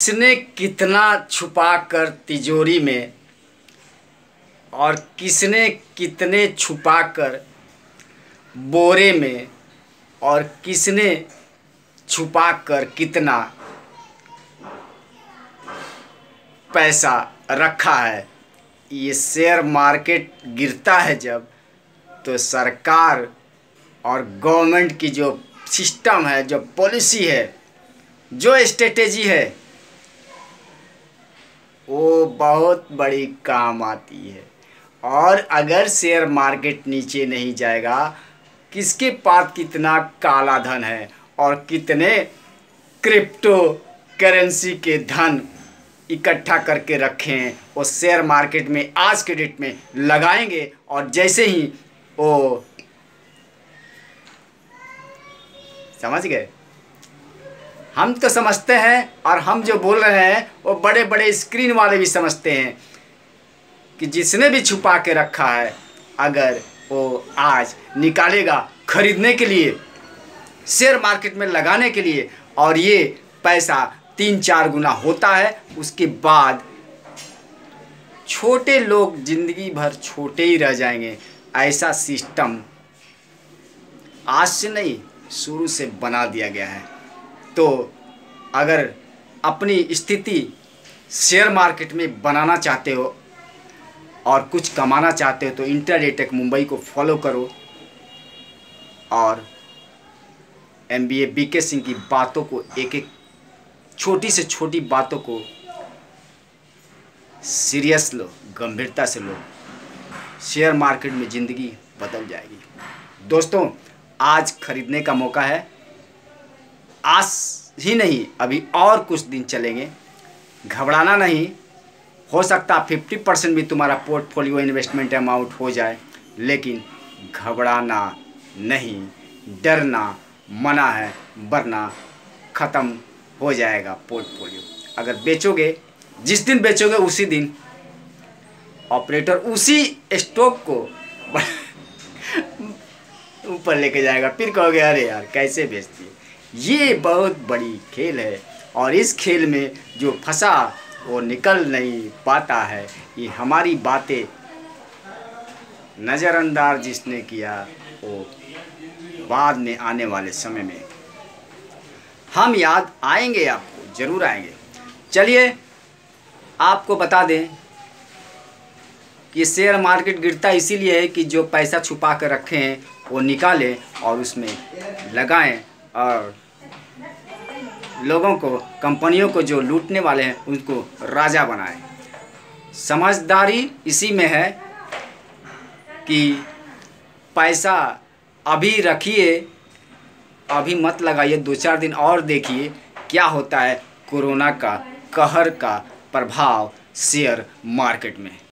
किसने कितना छुपा कर तिजोरी में और किसने कितने छुपा कर बोरे में और किसने छुपा कर कितना पैसा रखा है। ये शेयर मार्केट गिरता है जब, तो सरकार और गवर्नमेंट की जो सिस्टम है, जो पॉलिसी है, जो स्ट्रेटेजी है, वो बहुत बड़ी काम आती है। और अगर शेयर मार्केट नीचे नहीं जाएगा, किसके पास कितना काला धन है और कितने क्रिप्टो करेंसी के धन इकट्ठा करके रखे हैं, वो शेयर मार्केट में आज के डेट में लगाएंगे और जैसे ही वो, समझ गए, हम तो समझते हैं और हम जो बोल रहे हैं वो बड़े बड़े स्क्रीन वाले भी समझते हैं कि जिसने भी छुपा के रखा है, अगर वो आज निकालेगा खरीदने के लिए, शेयर मार्केट में लगाने के लिए, और ये पैसा 3-4 गुना होता है, उसके बाद छोटे लोग जिंदगी भर छोटे ही रह जाएंगे। ऐसा सिस्टम आज से नहीं, शुरू से बना दिया गया है। तो अगर अपनी स्थिति शेयर मार्केट में बनाना चाहते हो और कुछ कमाना चाहते हो, तो इंट्राडे टेक मुंबई को फॉलो करो और MBA BK सिंह की बातों को, एक एक छोटी से छोटी बातों को सीरियस लो, गंभीरता से लो। शेयर मार्केट में ज़िंदगी बदल जाएगी। दोस्तों, आज खरीदने का मौका है। आज ही नहीं, अभी और कुछ दिन चलेंगे। घबराना नहीं, हो सकता 50% भी तुम्हारा पोर्टफोलियो इन्वेस्टमेंट अमाउंट हो जाए, लेकिन घबराना नहीं, डरना मना है, वरना ख़त्म हो जाएगा पोर्टफोलियो। अगर बेचोगे, जिस दिन बेचोगे उसी दिन ऑपरेटर उसी स्टॉक को ऊपर लेके जाएगा, फिर कहोगे अरे यार कैसे बेचती है। ये बहुत बड़ी खेल है और इस खेल में जो फंसा वो निकल नहीं पाता है। ये हमारी बातें नज़रअंदाज जिसने किया, वो बाद में आने वाले समय में हम याद आएंगे, आपको ज़रूर आएंगे। चलिए आपको बता दें कि शेयर मार्केट गिरता इसीलिए है कि जो पैसा छुपा कर रखे हैं वो निकालें और उसमें लगाएं, और लोगों को, कंपनियों को जो लूटने वाले हैं उनको राजा बनाएं। समझदारी इसी में है कि पैसा अभी रखिए, अभी मत लगाइए, 2-4 दिन और देखिए क्या होता है कोरोना का कहर का प्रभाव शेयर मार्केट में।